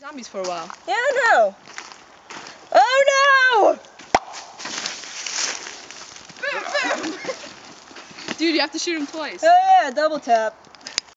Zombies for a while. Yeah, I know. Oh no! Dude, you have to shoot him twice. Oh yeah, double tap.